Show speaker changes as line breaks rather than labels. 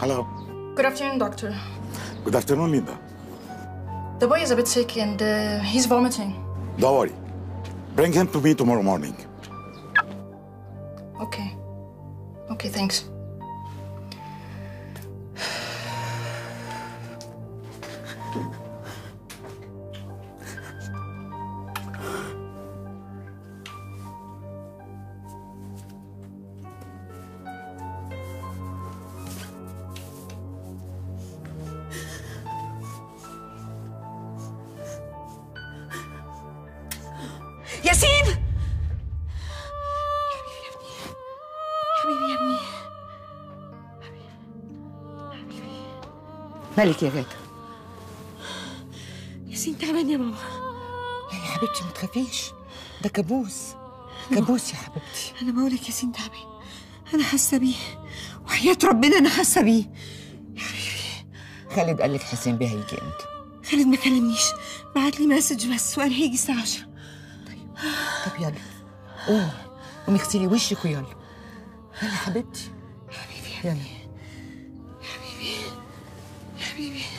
Hello.
Good afternoon, doctor.
Good afternoon, Linda.
The boy is a bit sick and he's vomiting.
Don't worry. Bring him to me tomorrow morning.
Okay. Okay, thanks.
ياسين حبيبي يا ابني
مالك يا غادة؟
ياسين تعبان يا ماما.
يا حبيبتي ما تخافيش، ده كابوس كابوس يا حبيبتي.
انا بقولك ياسين تعبان، انا حاسه بيه وحياة ربنا انا حاسه بيه.
خالد قال لك حسين بيه هيجي امتى؟
خالد ما كلمنيش، بعت لي مسج بس وقال هيجي الساعه 10.
طب يلا قومي قومي اغسلي وشك ويلا. يلا يا حبيبتي
حبيبي يا
يلا.
حبيبي يا حبيبي.